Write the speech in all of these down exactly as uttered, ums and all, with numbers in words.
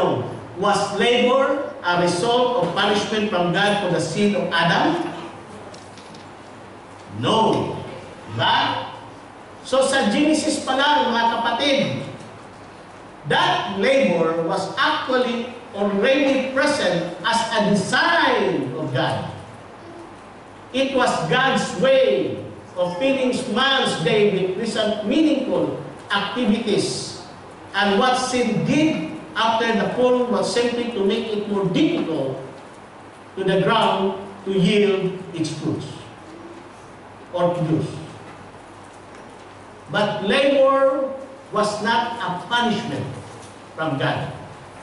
Was labor a result of punishment from God for the sin of Adam? No. Diba? So sa Genesis pa lang, mga kapatid, that labor was actually already present as a design of God. It was God's way of filling man's day with recent meaningful activities. And what sin did after the fall was simply to make it more difficult to the ground to yield its fruits or produce. But labor was not a punishment from God.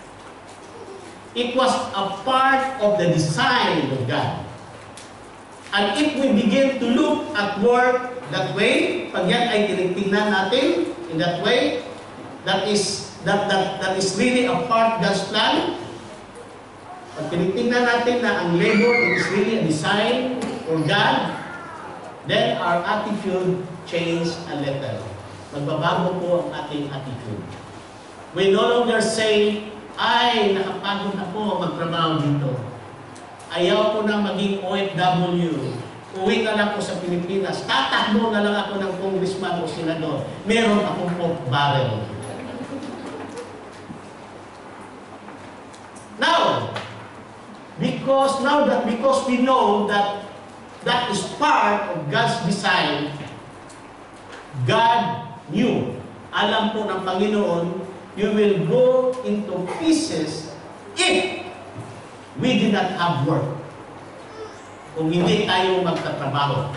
It was a part of the design of God. And if we begin to look at work that way, pag yan ay tinitingnan natin in that way, that is that that that is really a part of God's plan. Pag tinitingnan natin na ang labor is really a design for God, then our attitude change a little. Magbabago po ang ating attitude. We no longer say, ay, nakapagod ako magtrabaho dito. Ayaw ko na maging O F W. Uwi na lang ko sa Pilipinas. Tatakbo na lang ako ng congressman o senador. Meron akong pork barrel. Now, because now that because we know that that is part of God's design, God knew, alam po ng Panginoon, you will go into pieces if we did not have work. Kung hindi tayo magtatrabaho.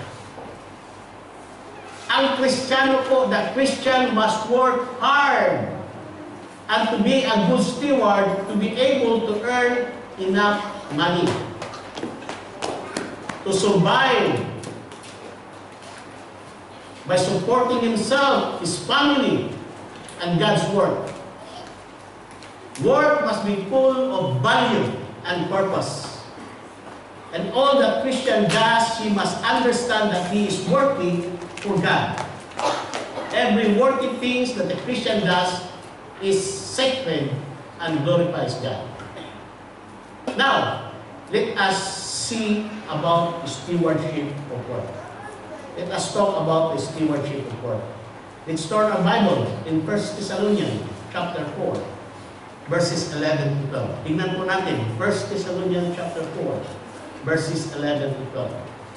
Ang Kristiyano po, the Christian must work hard and to be a good steward, to be able to earn enough money to survive by supporting himself, his family, and God's work. Work must be full of value and purpose. And all that Christian does, he must understand that he is working for God. Every working thing that the Christian does is sacred and glorifies God. Now, let us see about the stewardship of work. Let us talk about the stewardship of work. Let's turn our Bible in First Thessalonians chapter four, verses eleven to twelve. Tingnan po natin, First Thessalonians chapter four, verses eleven to twelve.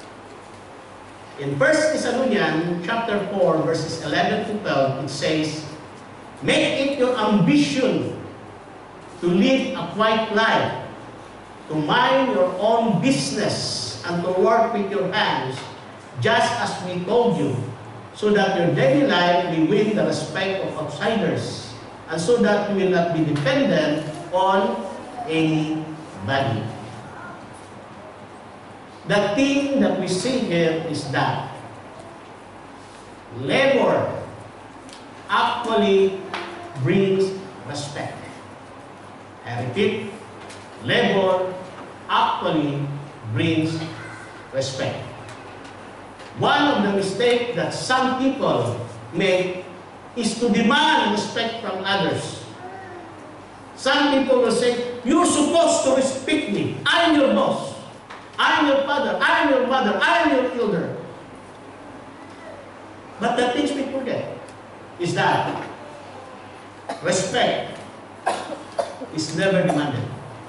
In First Thessalonians chapter four, verses eleven to twelve, it says, make it your ambition to live a quiet life, to mind your own business, and to work with your hands, just as we told you, so that your daily life will win the respect of outsiders, and so that you will not be dependent on anybody. The thing that we see here is that labor actually brings respect. I repeat, labor actually brings respect. One of the mistakes that some people make is to demand respect from others. Some people will say, you're supposed to respect me. I'm your boss. I'm your father. I'm your mother. I'm your elder. But the things we forget is that respect is never demanded.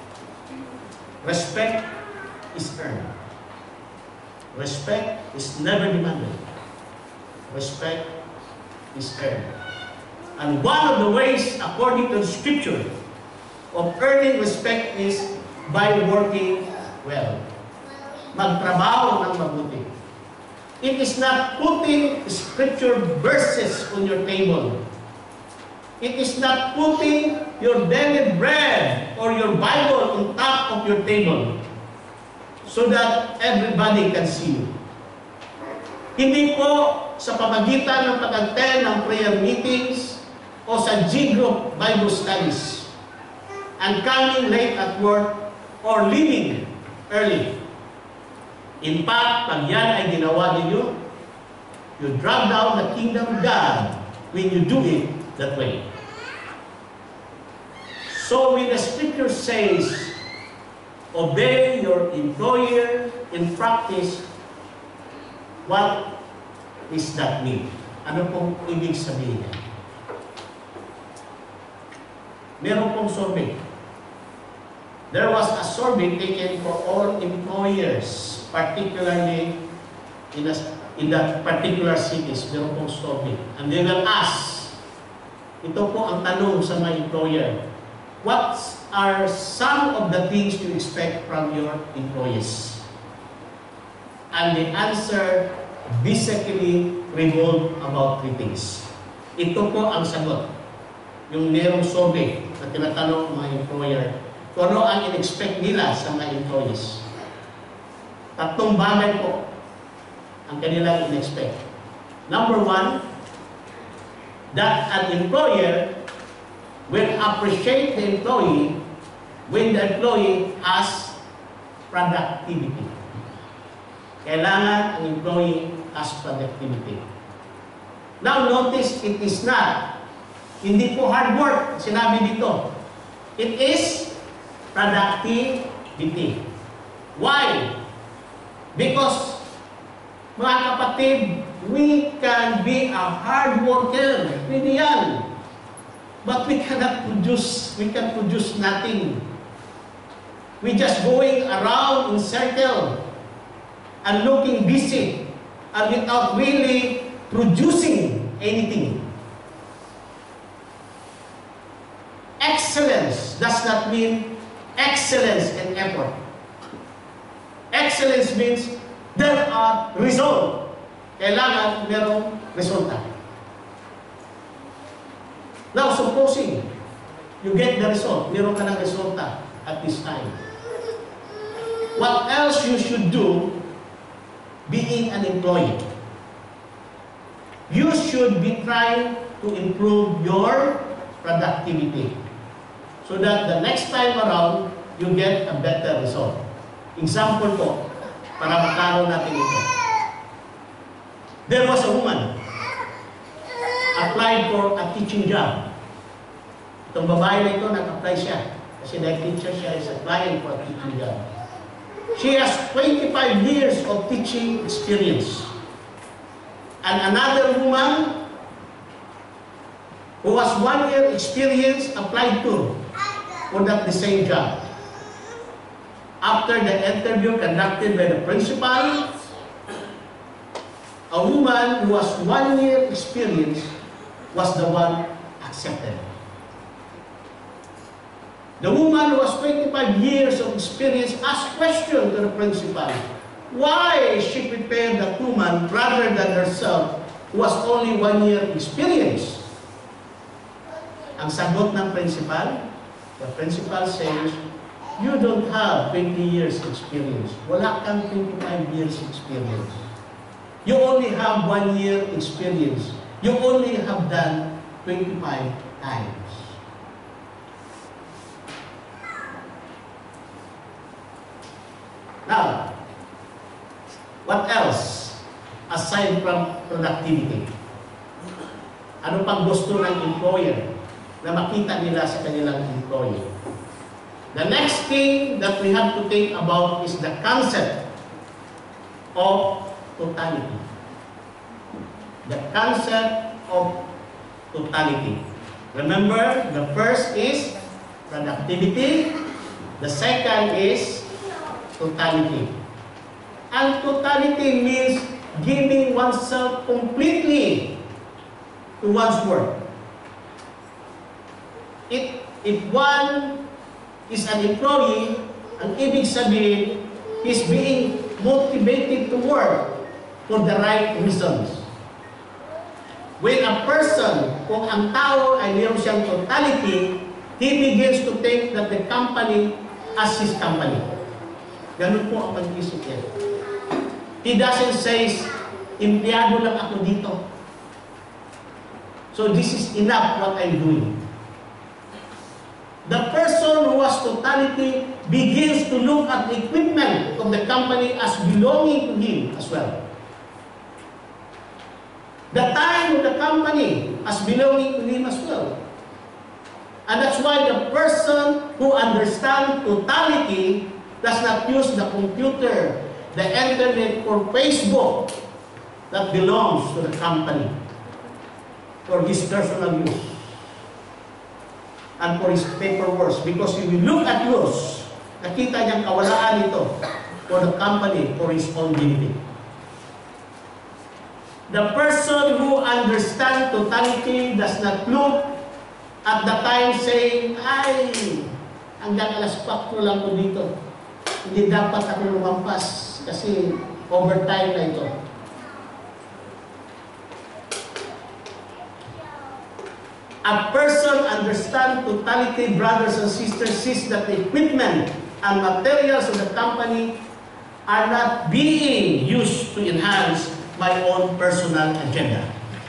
Respect is earned. Respect is never demanded. Respect is earned. And one of the ways, according to the Scripture, of earning respect is by working well. Magtrabaho ng mabuti. It is not putting Scripture verses on your table. It is not putting your daily bread or your Bible on top of your table so that everybody can see you. Hindi po sa pamagitan ng pag-attend ng prayer meetings o sa G-group Bible studies and coming late at work or leaving early. In fact, pag yan ay ginawa ninyo, you drag down the kingdom of God when you do it that way. So when the scripture says, obey your employer in practice, what is that mean? Ano pong ibig sabihin? Meron pong survey. There was a survey taken for all employers, particularly in, a, in that particular cities. Meron pong survey. And they will ask, ito po ang tanong sa mga employer, what are some of the things you expect from your employees? And the answer basically revolve about three things. Ito po ang sagot. Yung merong survey na tinatanong mga employer kung ano ang in-expect nila sa mga employees. Tatlong bagay po ang kanilang in-expect. Number one, that an employer will appreciate the employee when the employee has productivity. Kailangan ang employee has productivity. Now notice, it is not, hindi po hard work, sinabi dito. It is productivity. Why? Because, mga kapatid, we can be a hard worker. Pwede yan. But we cannot produce, we can produce nothing. We just going around in circle and looking busy and without really producing anything. Excellence does not mean excellence in effort. Excellence means there are results. Kailangan merong resulta. Now, supposing you get the result, meron ka ng resulta at this time. What else you should do being an employee? You should be trying to improve your productivity so that the next time around, you get a better result. Example po, para makaroon natin ito. There was a woman applied for a teaching job. Itong babae na ito, nag-apply siya. Kasi nag-teacher siya, is applying for a teaching job. She has twenty-five years of teaching experience. And another woman who has one year experience applied to for that the same job. After the interview conducted by the principal, a woman who has one year experience was the one accepted. The woman who has twenty-five years of experience asked question to the principal. Why she prepared that woman rather than herself who has only one year experience? Ang sagot ng principal, the principal says, you don't have twenty years experience. Wala kang twenty-five years experience. You only have one year experience. You only have done twenty-five times. Now, what else aside from productivity? Ano pang gusto ng employer na makita nila sa kanilang employee? The next thing that we have to think about is the concept of totality. The concept of totality. Remember, the first is productivity. The second is totality. And totality means giving oneself completely to one's work. It, if one is an employee, ang ibig sabihin, is being motivated to work for the right reasons. When a person, kung ang tao ay mayroon siyang totality, he begins to think that the company as his company. Ganun po ang pag-isip niya. He doesn't say, empleyado lang ako dito. So this is enough what I'm doing. The person who has totality begins to look at the equipment of the company as belonging to him as well. The time of the company as belonging to him as well. And that's why the person who understands totality does not use the computer, the internet, or Facebook that belongs to the company for his personal use and for his paperwork. Because if you look at yours, nakita niyang kawalaan ito for the company for his own benefit. The person who understands totality does not look at the time saying, ay, hanggang alas kwatro lang ko dito. Hindi dapat ako lumampas kasi overtime na ito. A person understands totality, brothers and sisters, sees that the equipment and materials of the company are not being used to enhance my own personal agenda.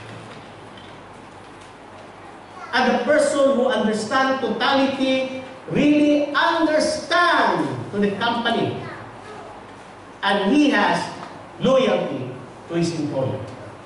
And the person who understands totality really understands to the company. And he has loyalty to his employer.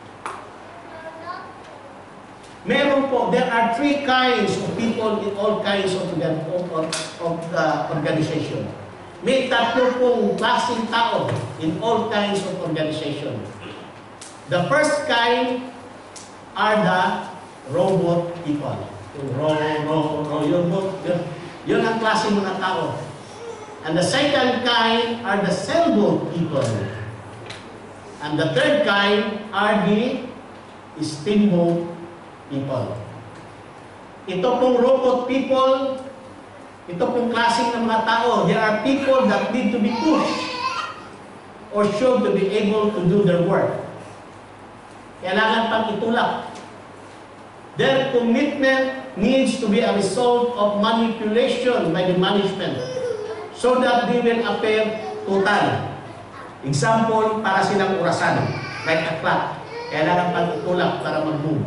Meron po, there are three kinds of people in all kinds of, of, of, of the organization. May tatlo pong klaseng tao in all kinds of organization. The first kind are the robot people. Yung ro, ro, ro, yun, yun, yun ang klase mga tao. And the second kind are the sailboat people. And the third kind are the steamboat people. Ito pong robot people, ito pong klaseng ng mga tao, there are people that need to be pushed or should to be able to do their work. Kailangan pang itulak. Their commitment needs to be a result of manipulation by the management so that they will appear total. Example, para silang orasan, like a clock. Kailangan pang itulak para mag-move.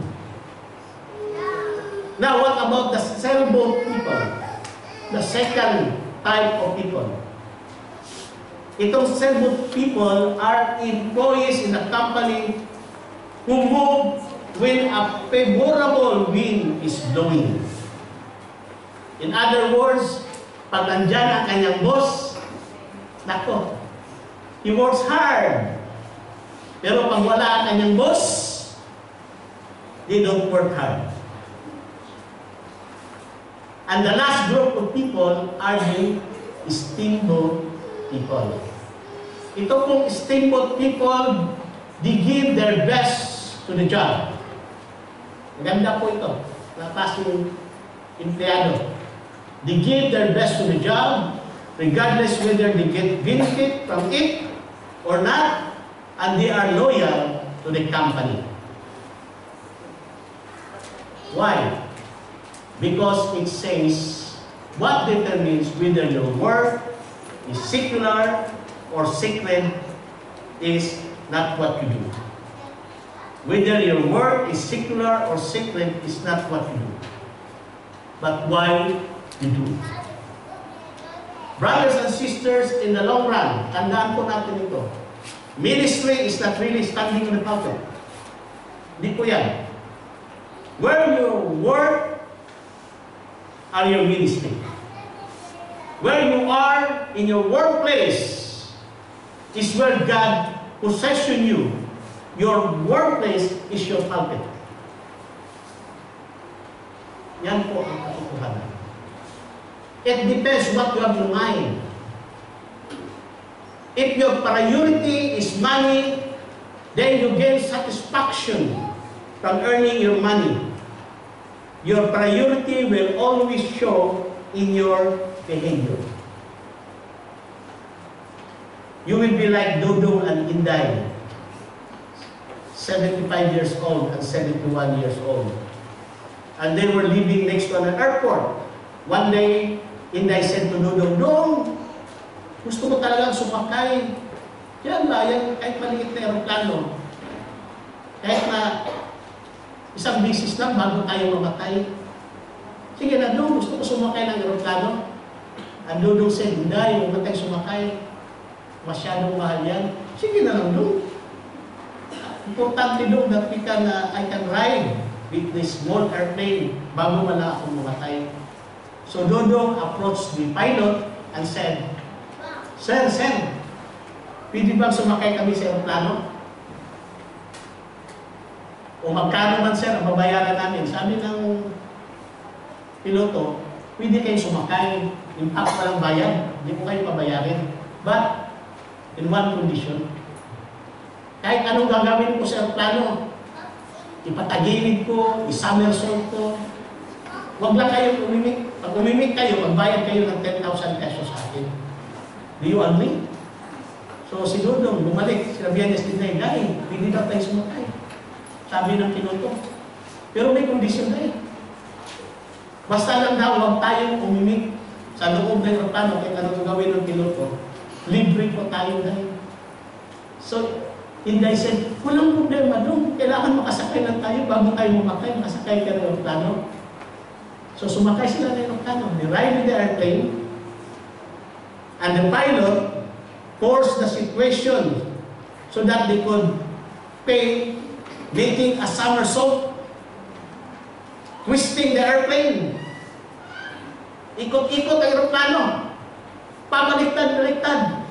Now, what about the sailboat people? The second type of people. Itong sailboat people are employees in a company who move when a favorable wind is blowing. In other words, pag nandyan ang kanyang boss, nako, he works hard. Pero pag wala ang kanyang boss, they don't work hard. And the last group of people are the steamboat people. Ito pong steamboat people, they give their best to the job. Maganda po ito. Napasing empleyado. They give their best to the job, regardless whether they get benefit from it or not, and they are loyal to the company. Why? Because it says what determines whether your work is secular or sacred is not what you do. Whether your work is secular or sacred is not what you do, but why you do. Brothers and sisters, in the long run, tandaan po natin ito. Ministry is not really standing on the pulpit. Hindi po yan. Where you work are your ministry. Where you are in your workplace is where God possession you. Your workplace is your pulpit. Yan po ang katotohanan. It depends what you have in mind. If your priority is money, then you gain satisfaction from earning your money. Your priority will always show in your behavior. You will be like Dodo and Inday, seventy-five years old and seventy-one years old. And they were living next to an airport. One day, Inday said to Dodo, Dong, gusto mo talagang sumakay. Yan ba, yan kahit maliit na aeroplano. Kahit na isang bisis lang bago tayo mamatay. Sige na, Dong, gusto ko sumakay ng aeroplano. And Dodo said, Inday, huwag na tayo sumakay. Masyadong mahal yan. Sige na lang, Dong. Importante, Dong, that we can, uh, I can ride with this small airplane bago man na akong mamatay. So Dodong approached the pilot and said, Sir, sir, pwede bang sumakay kami sa aeroplano? O magkano man sir ang babayaran namin? Sabi ng piloto, pwede kayo sumakay. In fact, walang bayad. Hindi ko kayo pabayarin. But, in one condition, kahit anong gagawin ko sa aeroplano, ipatagilid ko, isomersault ko, huwag lang kayo umimik. Pag umimik kayo, magbayad kayo ng ten thousand pesos sa akin. Do you agree? So si Dodong bumalik, sinabihan niya si Dinay, Nay, hindi daw tayo sumakay. Sabi ng piloto. Pero may kondisyon na eh. Basta lang daw, huwag tayong umimik sa loob ng aeroplano, kahit anong gawin ng piloto, libre po tayo dahil. So, Inday said, walang problema doon. Kailangan makasakay lang tayo bago tayo mamakay, makasakay ka ng aeroplano. So sumakay sila ng aeroplano. They ride in the airplane and the pilot forced the situation so that they could pay making a somersault, twisting the airplane. Ikot-ikot ang aeroplano. Pabaliktad-baliktad.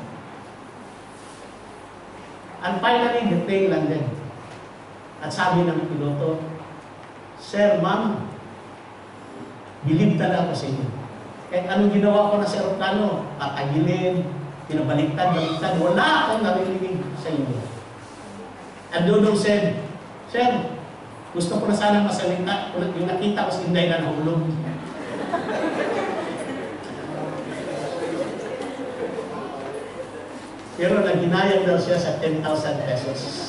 And finally, the plane landed. At sabi ng piloto, Sir, ma'am, believe talaga ako sa inyo. Kahit anong ginawa ko na sa aeroplano, patagilin, pinabaliktad-baliktad, wala akong narinig sa inyo. And Dodong said, Sir, gusto ko na sana masalita, yung nakita ko si Inday na nahulog. Pero naghinayang daw siya sa ten thousand pesos.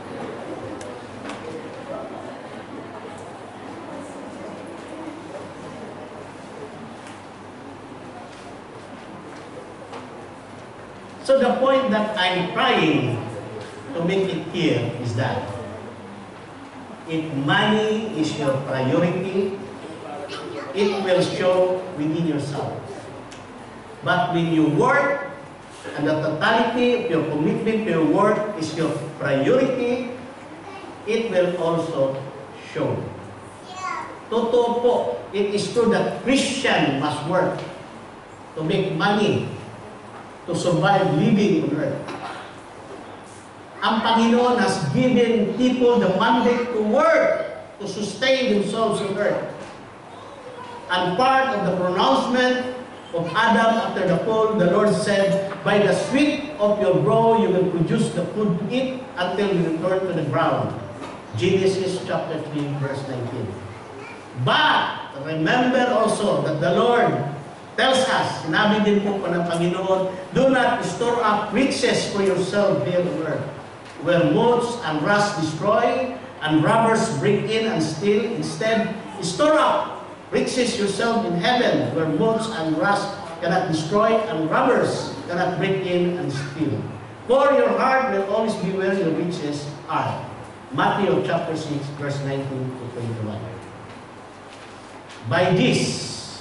So the point that I'm trying to make it clear is that if money is your priority, it will show within yourself. But when you work, and the totality of your commitment to your work is your priority, it will also show. Totoo po, it is true that Christian must work to make money, to survive living on earth. Ang Panginoon has given people the mandate to work, to sustain themselves on earth. And part of the pronouncement of Adam after the fall, the Lord said, by the sweat of your brow you will produce the food to eat until you return to the ground. Genesis chapter three, verse nineteen. But remember also that the Lord tells us, sinabi din po po ng Panginoon, do not store up riches for yourself here on earth, where moths and rust destroy, and robbers break in and steal. Instead, store up riches yourself in heaven, where moths and rust cannot destroy, and robbers cannot break in and steal. For your heart will always be where your riches are. Matthew chapter six, verse nineteen to twenty-one. By this,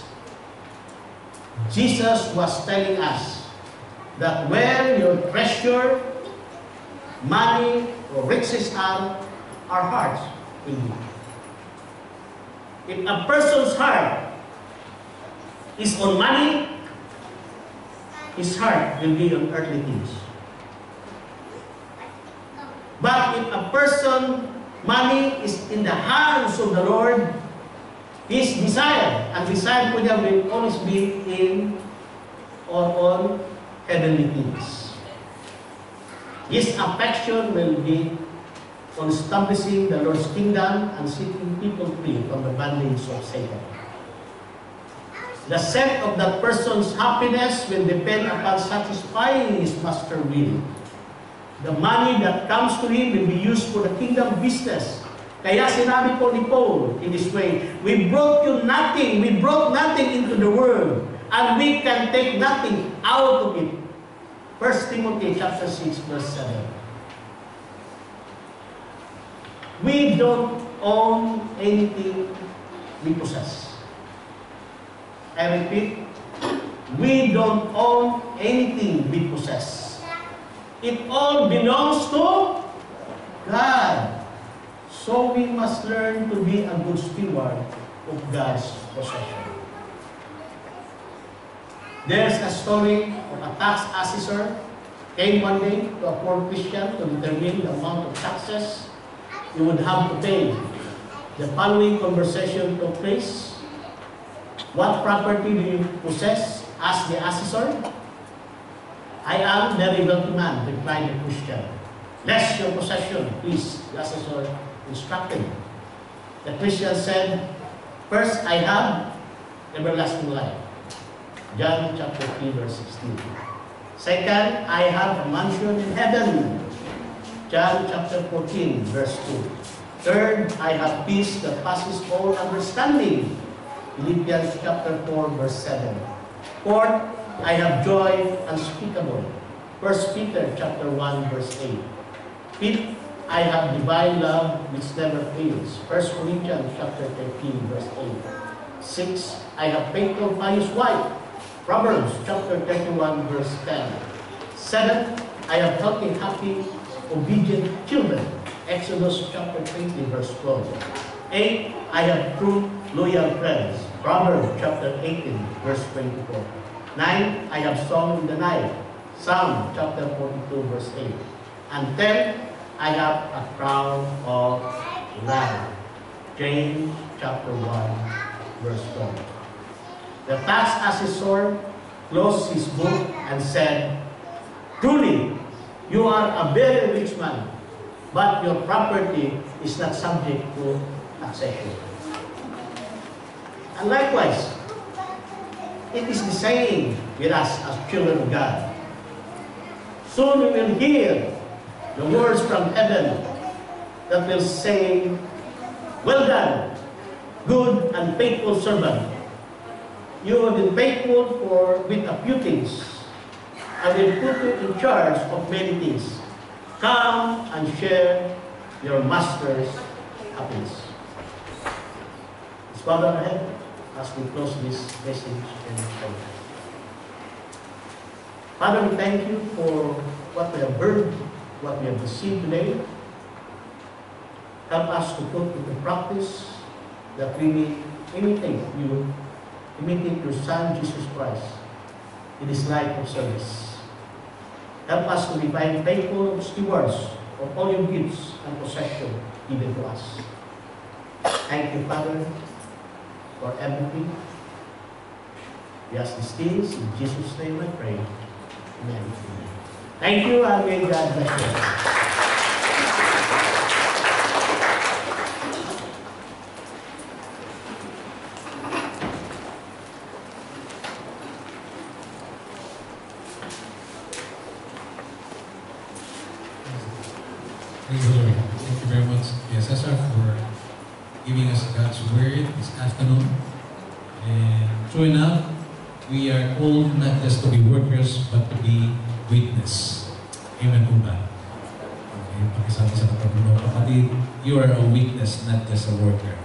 Jesus was telling us that where your treasure, money, or riches are, our hearts will be. If a person's heart is on money, his heart will be on earthly things. But if a person, money is in the hands of the Lord, his desire, and desire po niya will always be in or on heavenly things. His affection will be on establishing the Lord's kingdom and setting people free from the bondage of Satan. The set of that person's happiness will depend upon satisfying his master will. The money that comes to him will be used for the kingdom business. Kaya sinabi po ni Paul in this way, we brought you nothing, we brought nothing into the world, and we can take nothing out of it. First Timothy chapter six, verse seven. We don't own anything we possess. I repeat, we don't own anything we possess. It all belongs to God. So we must learn to be a good steward of God's possession. There's a story of a tax assessor came one day to a poor Christian to determine the amount of taxes he would have to pay. The following conversation took place. "What property do you possess?" asked the assessor. "I am a very wealthy man," replied the Christian. "Less your possession, please," the assessor instructed. The Christian said, "First, I have everlasting life." John chapter three, verse sixteen. "Second, I have a mansion in heaven." John chapter fourteen, verse two. "Third, I have peace that passes all understanding." Philippians chapter four, verse seven. "Fourth, I have joy unspeakable." First Peter chapter one, verse eight. "Fifth, I have divine love which never fails." First Corinthians chapter thirteen, verse eight. "Sixth, I have faithful pious wife." Proverbs chapter thirty-one, verse ten. "Seventh, I have healthy, happy, obedient children." Exodus chapter twenty, verse twelve. Eight, I have true, loyal friends. Proverbs chapter eighteen, verse twenty-four. Nine, I have song in the night. Psalm chapter forty-two, verse eight. And ten, I have a crown of life. James chapter one, verse twelve. The tax assessor closed his book and said, "Truly, you are a very rich man, but your property is not subject to taxation." And likewise, it is the same with us as children of God. Soon we will hear the words from heaven that will say, "Well done, good and faithful servant. You have been faithful for with a few things. I will put you in charge of many things. Come and share your master's happiness." Let's bow our head as we close this message and prayer. Father, we thank you for what we have heard, what we have received today. Help us to put into practice that we may imitate you, imitate your Son, Jesus Christ, in his life of service. Help us to be faithful stewards of all your gifts and possession given to us. Thank you, Father, for everything. We ask these things in Jesus' name I pray. Amen. Thank you, and may God bless you. Praise the Lord. Thank you very much, P S S R, for giving us God's word this afternoon. And true enough, we are called not just to be workers, but to be witness. Amen po ba? Okay, pakisabi sa kapatid, kapatid, you are a witness, not just a worker.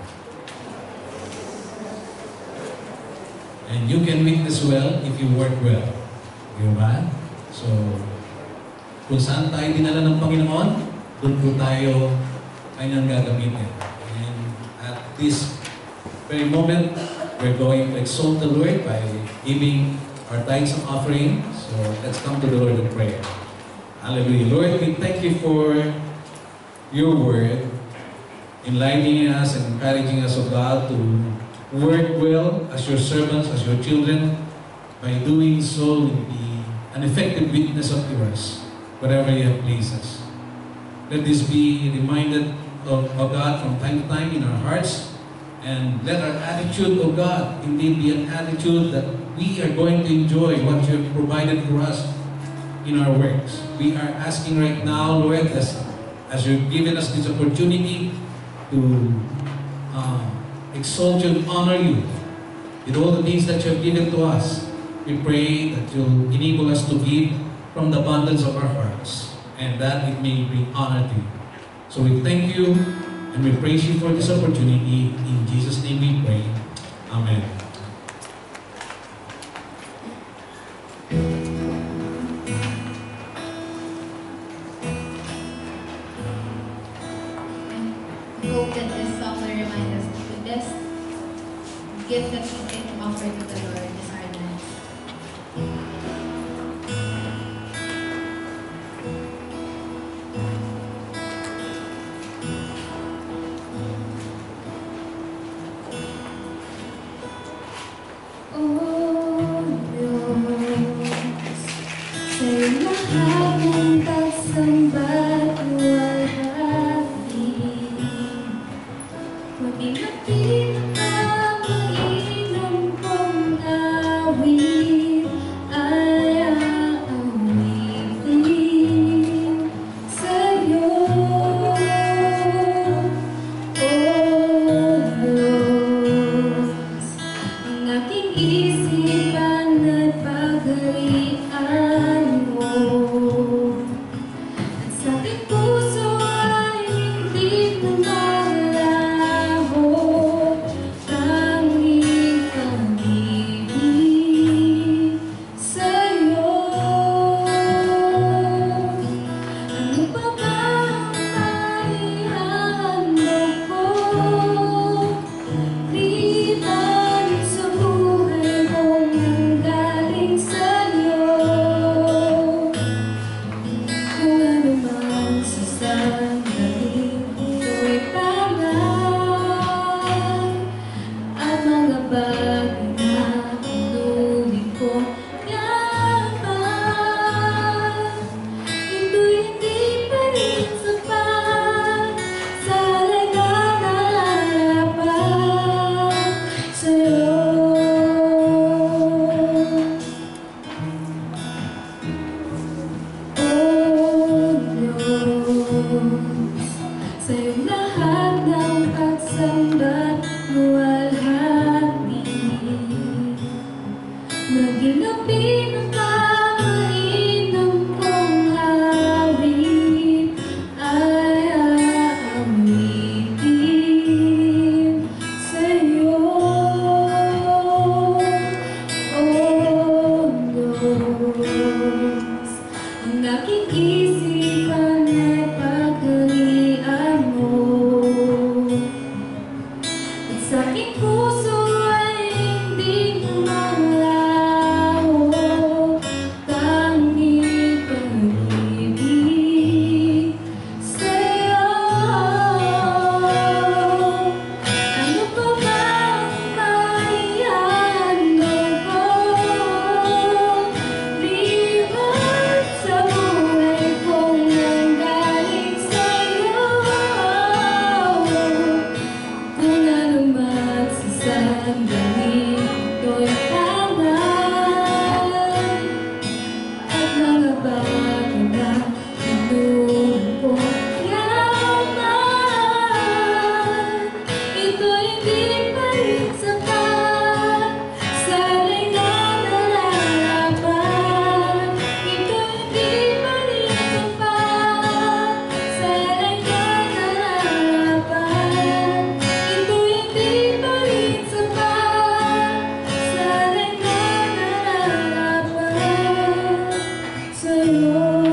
And you can witness well if you work well. Di ba? So, kung saan tayo dinala ng Panginoon, doon po tayo kanyang gagamitin. And at this very moment, we're going to exalt the Lord by giving our tithes and offering. So let's come to the Lord in prayer. Hallelujah. Lord, we thank you for your word, enlightening us and encouraging us, O God, to work well as your servants, as your children. By doing so, we'll be an effective witness of yours, whatever you have pleased us. Let this be reminded of, of God from time to time in our hearts, and let our attitude, of God, indeed be an attitude that we are going to enjoy what you have provided for us in our works. We are asking right now, Lord, as, as you've given us this opportunity to uh, exalt you and honor you with all the things that you have given to us. We pray that you'll enable us to give from the abundance of our hearts, and that it may bring honor to you. So we thank you and we praise you for this opportunity. In Jesus' name we pray. Amen. I hope that this song will remind us that the best gift that we can offer to the Lord is our lives. Diyos. Ang aking isipan ay pagharian mo, at sa aking puso ay hindi gumalaw. Tanging pag-ibig sa'yo. Ano pa bang maihandog ko, liwan sa buhay kong nanggaling sa'yo? Kung ano man sa sandali ito'y tangan, at mga bago na pinupong yaman, ito'y hindi pa rin sapat sa ringan na lalaban. Ito'y hindi pa rin sapat sa ringan na lalaban. Ito'y hindi pa rin sapat sa ringan na lalaban sa'yo.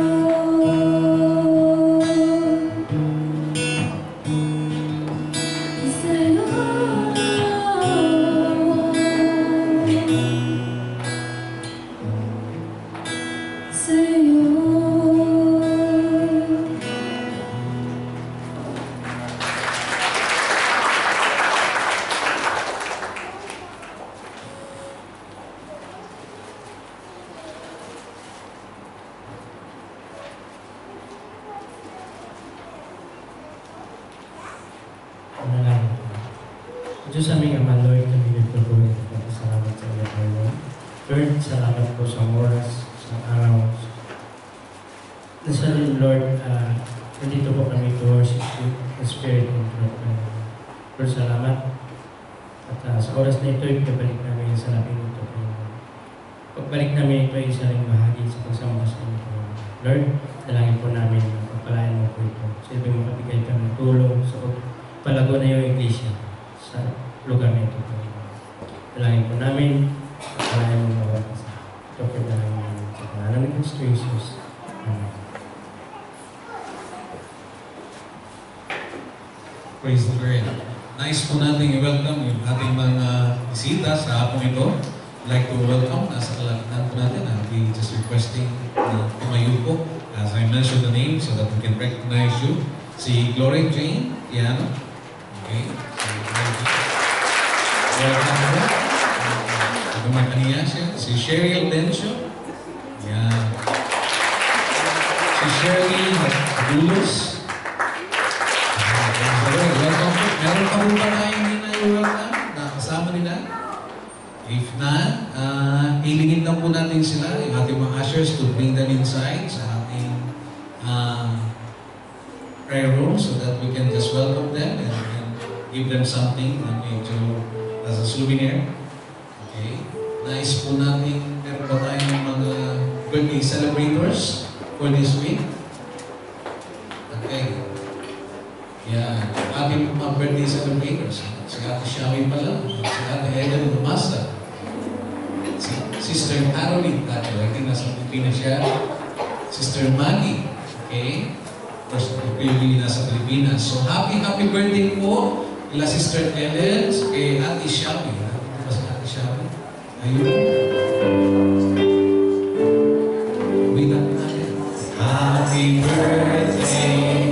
Sa'yo. Sa'yo. Manalangin po. Diyos aming Ama, Lord, kami nagpapawin at salamat sa iyo, Lord. Lord, salamat po sa oras, sa araw. Nasa Lord, uh, nandito po kami to worship you, the Spirit and truth. Lord, salamat. At uh, sa oras na ito, ibabalik namin sa lapin ito. Pagbalik namin ito ay isa ring bahagi sa pagsama sa inyo. Lord, dalangin po namin na pagpalain mo po ito. Sa ibig makabigay ka ng tulong sa palago na yung iglesia sa lugar na ito. Dalangin po namin, pagpalain mo mga sa ito po dalangin namin sa pangalan ng Kristo Jesus. Amen. Praise the Lord. Nice po nating i-welcome yung ating mga bisita sa hapong ito. I'd like to welcome, nasa kalagnan po natin, I'll be just requesting na tumayo po as I mention the name so that we can recognize you. Si Glory Jane Piano. Okay. Si Glory Jane. Welcome po. Tumang kaniya siya. Si Cheryl Dencio. Yan. Si Shirley Hadulos. Welcome po. Meron pa po ba tayong hindi na i-welcome na kasama nila? If not, uh, ilingin lang po natin sila, yung ating mga ushers, to bring them inside sa ating uh, prayer room so that we can just welcome them and, and give them something na medyo as a souvenir. Okay. Nais po natin, meron ba tayong mga birthday celebrators for this week? Okay. Yeah. Ating mga birthday celebrators. Si Ate Shawi pala, si Ate Eden Dumasa, si Sister Caroline, dati, I think nasa Pilipinas siya, Sister Maggie, okay? First, Pilipinas nasa Pilipinas. So, happy, happy birthday po kila Sister Ellen, kay Ate Shawi. Ano si Ate Shawi? Ayun. Wait up natin. Happy birthday to you.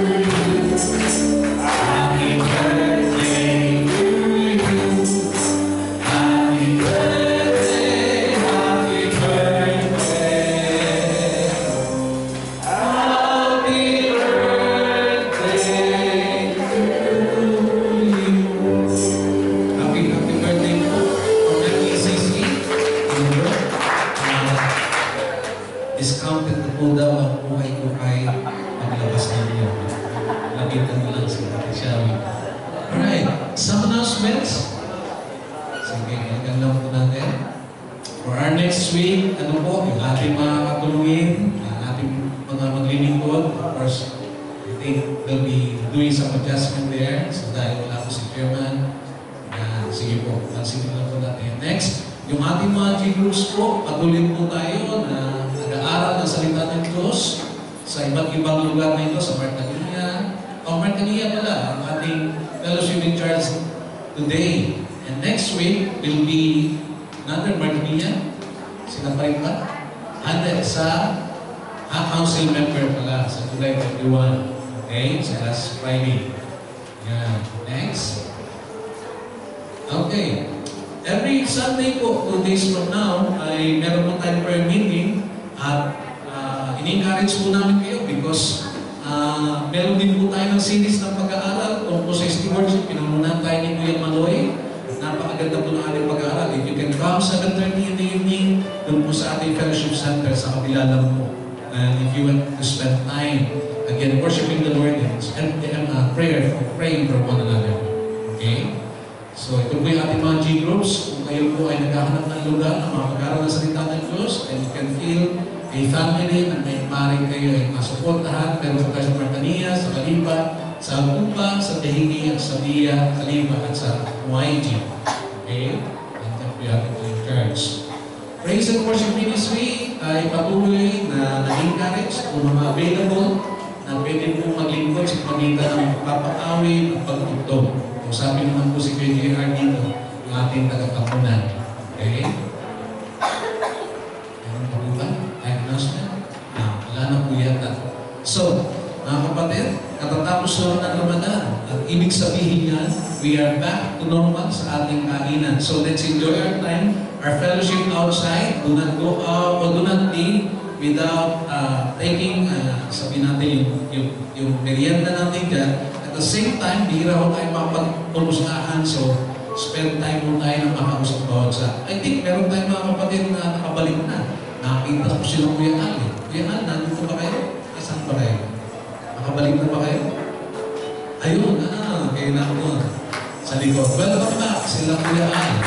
Happy birthday to you. Happy birthday, happy birthday. Happy birthday to you. Happy, happy birthday po from M E C C. Discounted na po daw ang buhay ko kay paglabas ninyo. Labitan mo lang si Ate Shawi. Alright, some announcements. Sige, hanggang lang po natin. For our next week, ano po, yung ating mga katulungin, ang ating mga maglilingkod, of course, I think they'll be doing some adjustment there. So dahil wala po si Chairman, uh, sige po, pansinin lang po natin. Next, Yung ating mga G-groups po, patuloy po tayo na nag-aaral ng salita ng Diyos sa iba't ibang lugar na ito, sa Martania. O Martania pala, ang ating fellowship in charge today. And next week will be another Martania. Sila pa rin ba? And sa a council member pala sa July twenty-one. Okay? Sa last Friday. Yan. Next. Okay. Every Sunday po, two days from now, ay meron po tayong prayer meeting at uh, in-encourage po namin kayo because uh, meron din po tayo ng series ng pag-aaral tungkol sa stewardship. Pinamunan tayo ni Kuya Maloy. Napakaganda po ng ating pag-aaral. If you can come seven thirty in the evening, doon po sa ating fellowship center sa kabila lang po. And if you want to spend time, again, worshiping the Lord and, and uh, prayer, praying for one another. Okay? So, ito po yung ating mga G-groups. Kung kayo po ay naghahanap ng lugar na makakaraw ng salita ng Diyos, and you can feel a family na may maaaring kayo ay masuportahan. Meron po tayo sa Martania, sa Kaliba, sa Alpupa, sa Tehigi, sa Dia, Kaliba, at sa Y G. Okay? And then po yung ating church. Praise and Worship Ministry ay patuloy na nag-encourage kung mga available na pwede po maglingkod sa pamitan ng pagpapaawi at pagtugtog. Kung sabi naman po si Kuya J R dito, yung ating tagapamunan. Okay? Meron pa po ba? Announcement? Ah, wala na po yata. So, mga kapatid, katatapos lang ng Ramadan. At ibig sabihin yan, we are back to normal sa ating kainan. So let's enjoy our time. Our fellowship outside, do not go out or do not leave without uh, taking, uh, sabihin natin, yung, yung, yung merienda natin dyan. At the same time, bihira ko tayo makapagpumustahan. So, spend time mo tayo ng makausap bawat sa. I think meron tayong mga kapatid na nakabalik na. Nakakita ko silang Kuya Ali. Kuya Ali, nandito ba kayo? Asan ba kayo? Nakabalik na ba kayo? Ayun, ah, kayo na ako. Sa likod. Welcome back, sila Kuya Ali.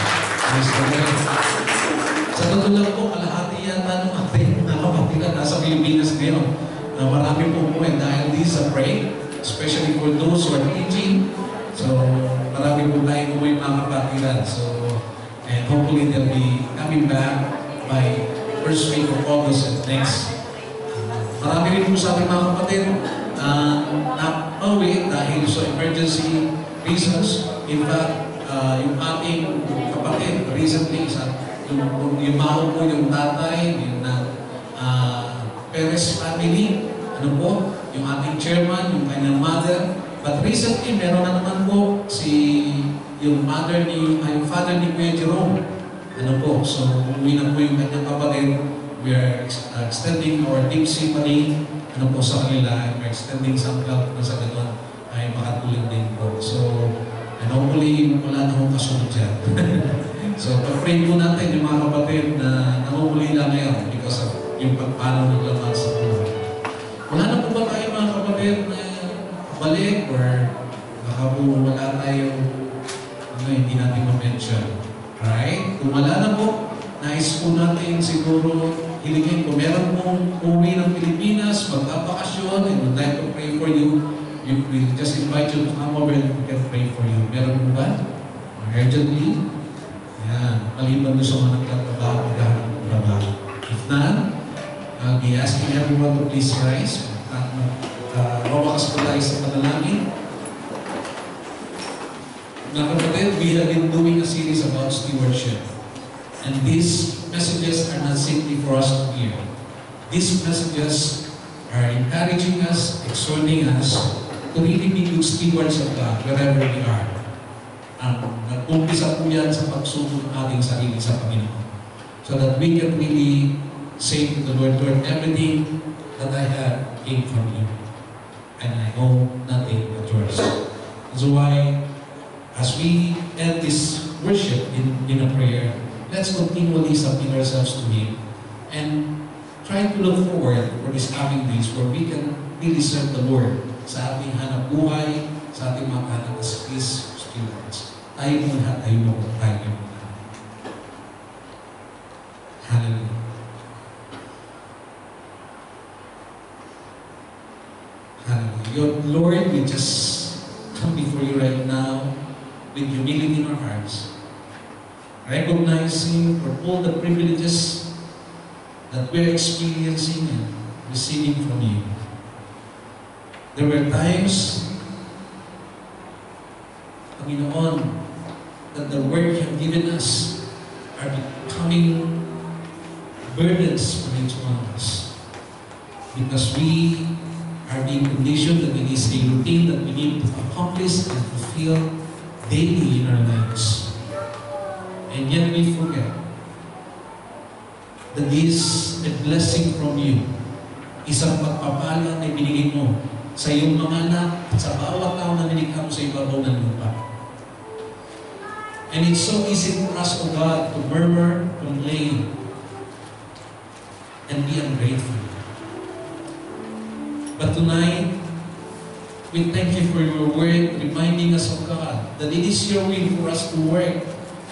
Sa totoo lang po, kalahati yata ng ating nakapatilan nasa Pilipinas ngayon. Uh, marami po po eh, dahil di sa pray, especially for those who are teaching. So, marami po tayo po yung mga kapatilan. So, and hopefully they'll be coming back by first week of August and next. Uh, marami rin po sa ating mga kapatid uh, na pauwi dahil sa emergency reasons. In fact, Uh, yung ating kapatid, recently, sa, yung, yung mahal po yung tatay, yung na, uh, Perez family, ano po, yung ating chairman, yung kanyang mother. But recently, meron na naman po si, yung mother ni, uh, yung father ni Kuya Jerome. Ano po, so umuwi na po yung kanyang kapatid. We are uh, extending our deep sympathy, ano po sa kanila, we are extending some help na sa gano'n ay makatulong din po. So, and hopefully, wala na akong kasunod dyan. So, pag-pray po natin yung mga kapatid na namumuli lang ngayon because of yung pagpanaw ng laman sa buhay. Wala na po ba tayo mga kapatid na balik or baka po wala tayong ano, hindi natin ma-mention. Right? Kung wala na po, nais po natin siguro hilingin kung meron pong uwi ng Pilipinas, magkapakasyon, and would like to pray for you. You will just invite you to come over and we can pray for you. Meron mo ba? Urgently? Yan. Maliban doon sa mga nagtatrabaho, maghahanap ng trabaho. If not, I'll be asking everyone to please rise. Uh, Mawakas po tayo sa panalangin. Mga kapatid, we have been doing a series about stewardship. And these messages are not simply for us to hear. These messages are encouraging us, exhorting us, to really be good stewards of God wherever we are. Ang nag-umpisa po yan sa pagsubok ng ating sarili sa Panginoon. So that we can really say to the Lord, Lord, everything that I have came from you. And I know nothing but yours. That's why, as we end this worship in, in a prayer, let's continually submit ourselves to Him and try to look forward for these coming days where we can really serve the Lord sa ating hanap buhay, sa ating mga hanap as His stewards. Tayo mo lahat, tayo mo, tayo mo. Hallelujah. Hallelujah. Lord, we just come before you right now with humility in our hearts. recognizing for all the privileges that we're experiencing and receiving from you. There were times, Panginoon, that the work you have given us are becoming burdens for each one of us. Because we are being conditioned that it is a routine that we need to accomplish and fulfill daily in our lives. And yet we forget that this is a blessing from you. Isang pagpapala na ibinigay mo sa iyong mga anak at sa bawat tao na nilikha mo sa ibabaw ng lupa. And it's so easy for us, O God, to murmur, complain, and be ungrateful. But tonight, we thank you for your word, reminding us, O God, that it is your will for us to work.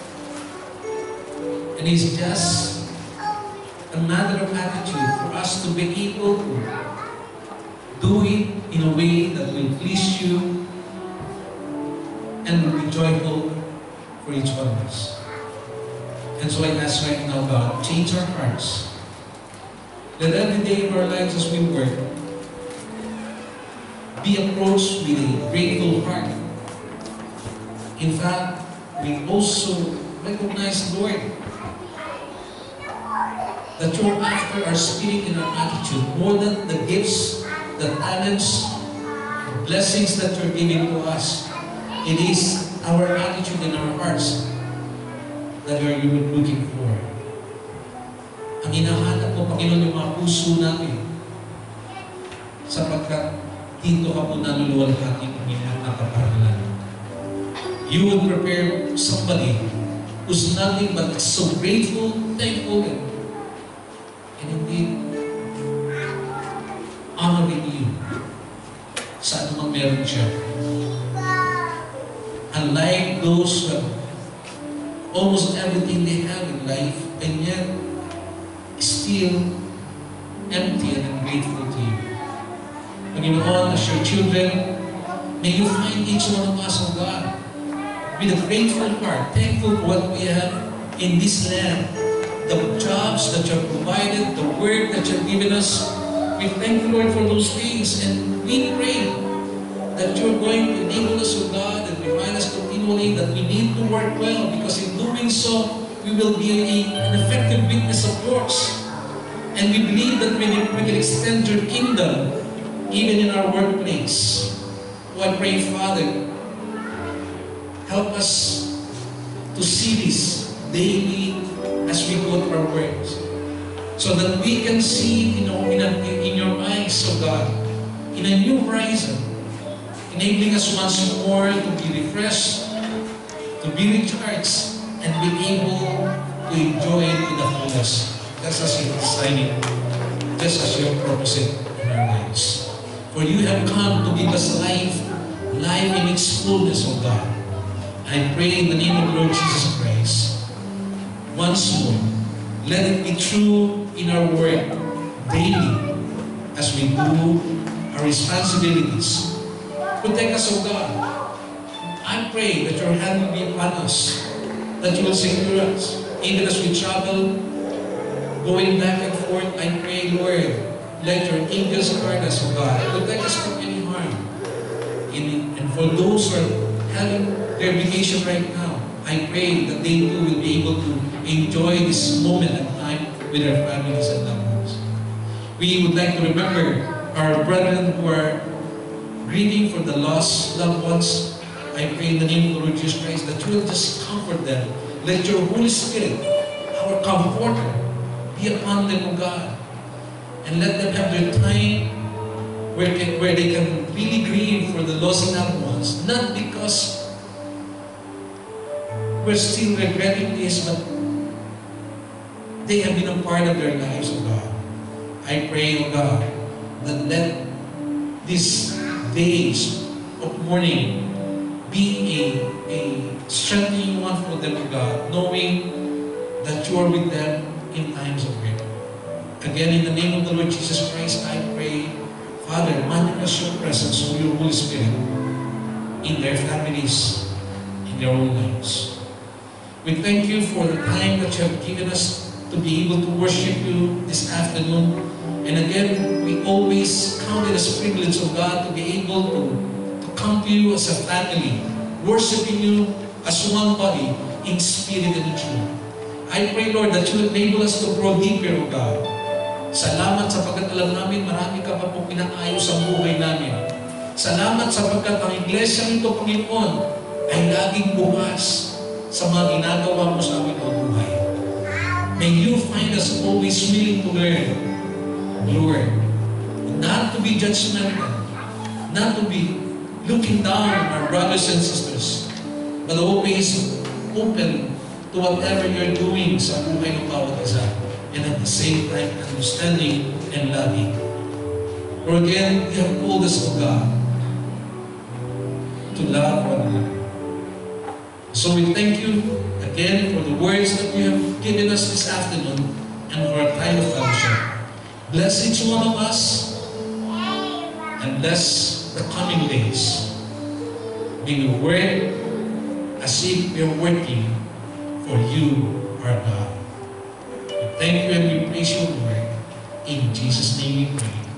And it's just a matter of attitude for us to be able to do it in a way that will please you and be joyful for each one of us. And so I ask right now, God, change our hearts. That every day of our lives as we work, be approached with a grateful heart. In fact, we also recognize, Lord, that you're after our spirit and our attitude more than the gifts, the talents, the blessings that you're giving to us. It is our attitude and our hearts that are you looking for. Ang hinahanap mo, Panginoon, yung mga puso natin, sapagkat dito ka po naluluwalhati, Panginoon, at kapahalan. You will prepare somebody who's nothing but so grateful, thankful, and, and indeed honoring you sa anumang meron siya. Unlike those who have almost everything they have in life, and yet still empty and ungrateful to you. Panginoon, as your children, may you find each one of us, O God, with a grateful heart, thankful for what we have in this land, the jobs that you have provided, the work that you have given us. We thank you, Lord, for those things, and we pray that you are going to enable us, O God, and remind us continually that we need to work well, because in doing so, we will be a, an effective witness of yours. And we believe that we, we can extend your kingdom even in our workplace. So I pray, Father, help us to see this daily as we go to our works, so that we can see in, our, in, a, in your eyes, O God, in a new horizon, enabling us once more to be refreshed, to be recharged, and be able to enjoy it to the fullest, just as you design it, just as you have purposed it in our lives. For you have come to give us life, life in its fullness, O God. I pray in the name of the Lord Jesus Christ, once more, let it be true in our work daily as we do our responsibilities. Protect us, O God. I pray that your hand will be upon us, that you will secure us, even as we travel, going back and forth. I pray, Lord, let your angels guard us, O God. Protect us from any harm. In, and for those who are having their vacation right now, I pray that they too will be able to enjoy this moment and time with their families and loved ones. We would like to remember our brethren who are grieving for the lost loved ones. I pray in the name of the Lord Jesus Christ that you will just comfort them. Let your Holy Spirit, our comforter, be upon them, O God. And let them have their time where, can, where they can really grieve for the lost loved ones. Not because we're still regretting this, but they have been a part of their lives, O God. I pray, O God, that let these days of mourning be a, a strengthening one for them, O God, knowing that you are with them in times of grief. Again, in the name of the Lord Jesus Christ, I pray, Father, manifest your presence of your Holy Spirit in their families, in their own lives. We thank you for the time that you have given us to be able to worship you this afternoon. And again, we always count it as a privilege of God to be able to, to come to you as a family, worshiping you as one body in spirit and in truth. I pray, Lord, that you enable us to grow deeper, O God. Salamat sapagkat alam namin marami ka pa pong pinaayos sa buhay namin. Salamat sapagkat ang iglesia nito, Panginoon, ay laging bukas sa mga ginagawa mo sa aming mga buhay. May you find us always willing to learn, Lord, not to be judgmental, not to be looking down on our brothers and sisters, but always open to whatever you're doing sa buhay ng bawat isa, and at the same time understanding and loving. For again, you have called us, O God, to love one another. So we thank you again for the words that you have given us this afternoon and for our time of fellowship. Bless each one of us and bless the coming days. May we work as if we are working for you, our God. We thank you and we praise you, Lord. In Jesus' name we pray.